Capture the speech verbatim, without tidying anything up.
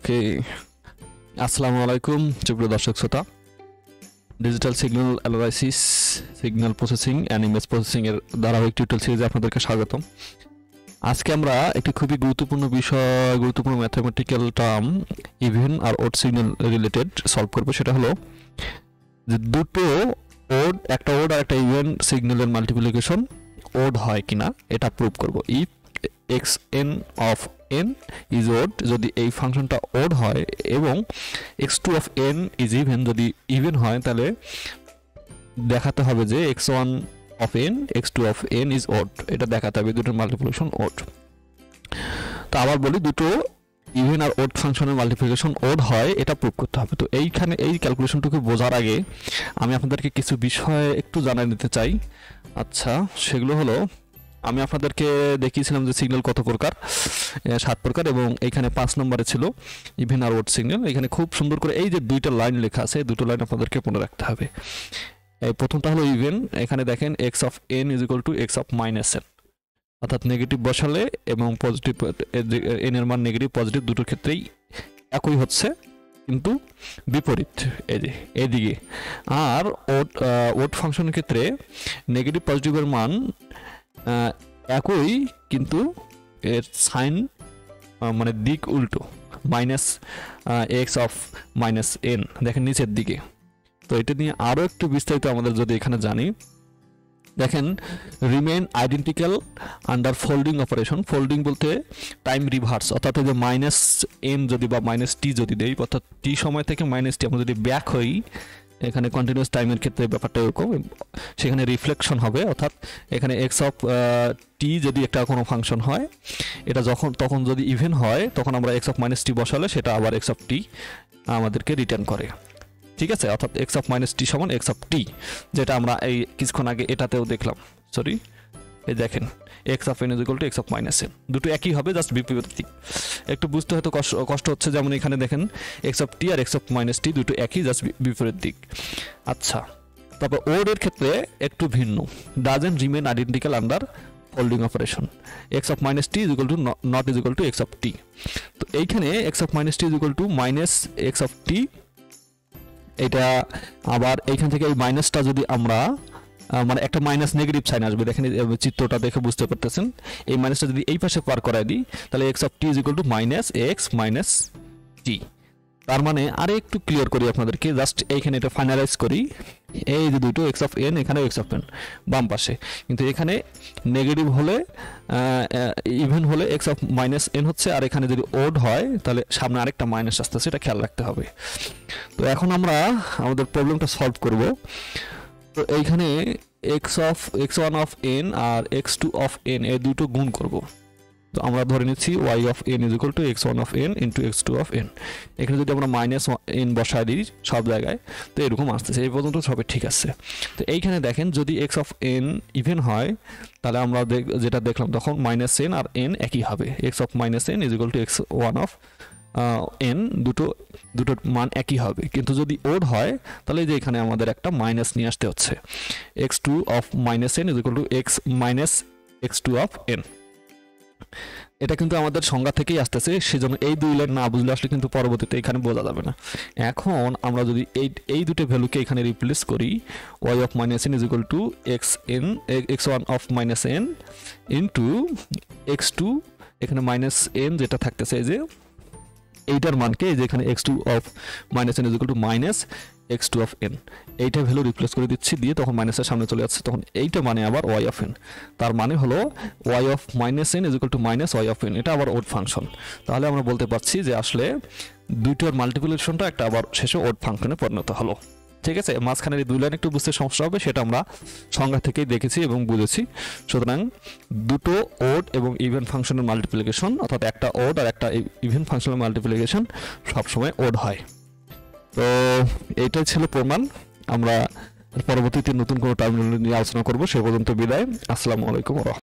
ওকে, আসসালামু আলাইকুম সুপ্রিয় দর্শক শ্রোতা। Digital signal analysis, signal processing and image processing এর ধারাবাহিক টিউটোরিয়াল সিরিজে আপনাদেরকে স্বাগতম। আজকে আমরা একটি খুবই গুরুত্বপূর্ণ বিষয়, গুরুত্বপূর্ণ ম্যাথমেটিক্যাল টার্ম ইভেন আর ওড সিগন্যাল রিলেটেড সলভ করব। সেটা হলো যে দুটো ওড, একটা ওড আর একটা ইভেন সিগন্যালের মাল্টিপ্লিকেশন ওড হয় কিনা এটা প্রুভ করব। If x n of n is odd, যদি এই ফাংশনটা ওড হয়, এবং x two of n is even, যদি ইভেন হয়, তাহলে দেখাতে হবে যে x one of n x two of n is odd. এটা দেখাতে হবে দুটোর মাল্টিপ্লিকেশন ওড। তো আবার বলি, দুটো ইভেন আর ওড ফাংশনের মাল্টিপ্লিকেশন ওড হয়, এটা প্রুভ করতে হবে। তো এইখানে এই ক্যালকুলেশনটুকু বোঝার আগে আমি আপনাদেরকে কিছু বিষয় একটু জানিয়ে নিতে চাই। আচ্ছা, সেগুলো হলো, আমি আপনাদেরকে দেখিয়েছিলাম যে সিগন্যাল কত প্রকার, সাত প্রকার, এবং এইখানে পাঁচ নম্বরে ছিল ইভেন আর ওড সিগন্যাল। এখানে খুব সুন্দর করে এই যে দুইটা লাইন লেখা আছে, দুটো লাইন আপনাদেরকে মনে রাখতে হবে। এই প্রথমটা হলো ইভেন, এখানে দেখেন x of n is equal to x of minus n, অর্থাৎ নেগেটিভ বসালে এবং পজিটিভ, এন এর মান নেগেটিভ পজিটিভ দুটোর ক্ষেত্রেই একই হচ্ছে, কিন্তু বিপরীত এই যে এদিকে। আর ওড ওড ফাংশনের ক্ষেত্রে নেগেটিভ পজিটিভের মান একই, কিন্তু এর সাইন মানে দিক উল্টো, minus x of minus n দেখেন নিচের দিকে। তো এটা নিয়ে আরও একটু বিস্তারিত আমাদের যদি এখানে জানি, দেখেন remain identical under folding operation. Folding বলতে টাইম রিভার্স, অর্থাৎ যে মাইনাস এন যদি বা মাইনাস টি যদি দেই, অর্থাৎ টি সময় থেকে মাইনাস টি আমরা যদি ব্যাক হই, এখানে কন্টিনিউয়াস টাইমের ক্ষেত্রে ব্যাপারটা এরকম, সেখানে রিফ্লেকশন হবে। অর্থাৎ এখানে এক্স অফ টি যদি একটা কোনো ফাংশন হয়, এটা যখন তখন যদি ইভেন হয়, তখন আমরা এক্স অফ মাইনাস টি বসালে সেটা আবার এক্স অফ টি আমাদেরকে রিটার্ন করে। ঠিক আছে, অর্থাৎ এক্স অফ মাইনাস টি সমান এক্স অফ টি, যেটা আমরা এই কিছুক্ষণ আগে এটাতেও দেখলাম। সরি, এই দেখেন x of n is equal to x of minus n, দুটো একই হবে, জাস্ট বিপরীত দিক। একটু বুঝতে হয়তো কষ্ট হচ্ছে, যেমন এখানে দেখেন এক্স অফ টি আর এক্স অফ মাইনাস টি দুটো একই, জাস্ট বিপরীত দিক। আচ্ছা, তারপর ওড এর ক্ষেত্রে একটু ভিন্ন, doesn't remain identical under folding operation. X of minus t is equal to not is equal to x of t. তো এইখানে x of minus t is equal to minus x of t, এটা আবার এইখান থেকে এই মাইনাসটা যদি আমরা মানে একটা মাইনাস নেগেটিভ সাইন আসবে, দেখেন চিত্রটা দেখে বুঝতে পারতেছেন। এই মাইনাসটা যদি এই পাশে পার করাই দিই, তাহলে x of t is equal to minus x minus t. তার মানে আরে একটু ক্লিয়ার করি আপনাদেরকে, জাস্ট এইখানে এটা ফাইনালাইজ করি। এই যে দুটো এক্স অফ এন, এখানে এক্স অফ এন বাম পাশে, কিন্তু এখানে নেগেটিভ হলে ইভেন হলে এক্স অফ মাইনাস এন হচ্ছে, আর এখানে যদি ওড হয় তাহলে সামনে আরেকটা মাইনাস আসতেছে, এটা খেয়াল রাখতে হবে। তো এখন আমরা আমাদের প্রবলেমটা সলভ করব। তো এইখানে x of x one of n আর এক্স টু অফ এন এই দুটো গুণ করব। তো আমরা ধরে নিচ্ছি y of n is equal to x one of n into x two of n. এখানে যদি আমরা মাইনাস এন বসায় দিই সব জায়গায়, তো এরকম আসতেছে। এই পর্যন্ত সবই ঠিক আছে। তো এইখানে দেখেন যদি এক্স অফ এন ইভেন হয়, তাহলে আমরা যেটা দেখলাম তখন মাইনাস এন আর এন একই হবে। X of minus n is equal to x one of n, দুটো দুটোর মান একই হবে। কিন্তু যদি ওড হয়, তাহলে যে এখানে আমাদের একটা মাইনাস নিয়ে আসতে হচ্ছে। X two of minus n is equal to x minus x two of n. এটা কিন্তু আমাদের সংজ্ঞা থেকেই আসতেছে, সেজন্য এই দুই লাইন না বুঝলে আসলে কিন্তু পরবর্তীতে এখানে বোঝা যাবে না। এখন আমরা যদি এই এই দুটো ভ্যালুকে এখানে রিপ্লেস করি, y of minus n is equal to x n x one of minus n into x two, এখানে মাইনাস এন যেটা থাকতেছে এই যে এইটার মানকে এই যে এখানে x two of minus n is equal to minus x two of n, এইটা ভ্যালু রিপ্লেস করে দিচ্ছি, দিয়ে তখন মাইনাসের সামনে চলে যাচ্ছে, তখন এইটা মানে আবার ওয়াই অফ এন। তার মানে হলো y of minus n is equal to minus y of n, এটা আবার ওড ফাংশন। তাহলে আমরা বলতে পারছি যে আসলে দুইটার মাল্টিপ্লিকেশনটা একটা আবার শেষে ওড ফাংশনে পরিণত হলো। ঠিক আছে, মাঝখানের এই দুই লাইন একটু বুঝতে সমস্যা হবে, সেটা আমরা সংজ্ঞা থেকেই দেখেছি এবং বুঝেছি। সুতরাং দুটো ওড এবং ইভেন ফাংশনের মাল্টিপ্লিকেশন, অর্থাৎ একটা ওড আর একটা ইভেন ফাংশনের মাল্টিপ্লিকেশন সবসময় ওড হয়। তো এইটাই ছিল প্রমাণ। আমরা পরবর্তীতে নতুন কোনো টার্মিনোলজি নিয়ে আলোচনা করবো। সে পর্যন্ত বিদায়, আসসালামু আলাইকুম।